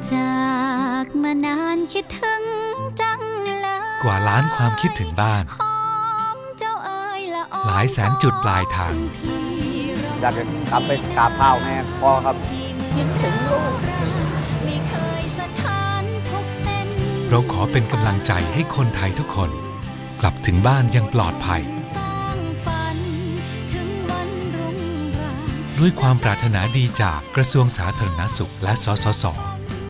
จากมานานคิดถึงจังเลยกว่าล้านความคิดถึงบ้านหลายแสนจุดปลายทางอยากจะกลับไปกราบเท้าแม่พ่อครับคิดถึงลูกเราขอเป็นกำลังใจให้คนไทยทุกคนกลับถึงบ้านยังปลอดภัยด้วยความปรารถนาดีจากกระทรวงสาธารณสุขและสสส